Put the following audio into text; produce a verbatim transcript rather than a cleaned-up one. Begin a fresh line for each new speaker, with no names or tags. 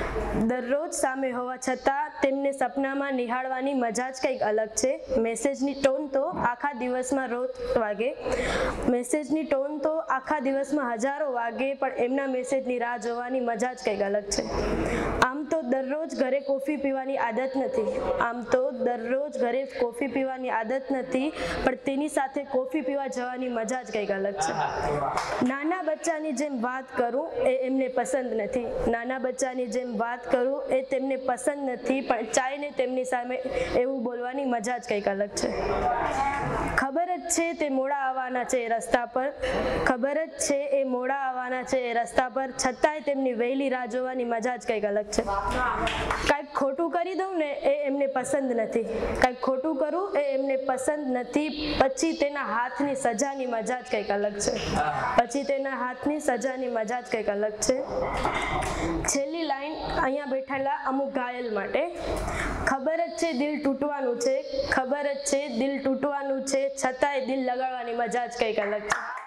દરરોજ સામે હોવા છતાં તેમને સપનામાં નિહાળવાની મજા જ કંઈક અલગ છે. મેસેજની ટોન તો આખા દિવસમાં રોજ વાગે મેસેજની ટોન તો આખા દિવસમાં હજારો વાગે પણ એમના મેસેજની રાહ જોવાની મજા જ કંઈક અલગ છે. આમ તો દરરોજ ઘરે કોફી પીવાની આદત નથી આમ તો દરરોજ ઘરે કોફી પીવાની આદત નથી પણ તેની સાથે કોફી પીવા જવાની મજા જ કંઈક અલગ છે. નાના બચ્ચાની જેમ વાત કરું એ એમને પસંદ નથી નાના બચ્ચાની જેમ વાત કરું એ તેમને પસંદ નથી પણ ચાઈને તેમની સામે એવું બોલવાની મજા જ કંઈક અલગ છે. ખબર જ છે તે મોડા આવવાના છે એ રસ્તા પર ખબર જ છે એ મોડા આવવાના છે એ રસ્તા પર છતાંય તેમની વહેલી રાહ જોવાની મજા જ કંઈક અલગ છે. કાંઈક ખોટું કરી દઉં ને એ એમને પસંદ નથી કાંઈક ખોટું કરું એ એમને પસંદ નથી પછી તેના હાથની સજાની મજા જ કંઈક અલગ છે પછી તેના હાથની સજાની મજા જ કંઈક અલગ છે. છેલ્લી લાઈન અહીંયા બેઠેલા અમુક ઘાયલ માટે. ખબર જ છે દિલ તૂટવાનું છે ખબર જ છે દિલ તૂટવાનું છે છતાંય દિલ લગાડવાની મજા જ કંઈક અલગ છે.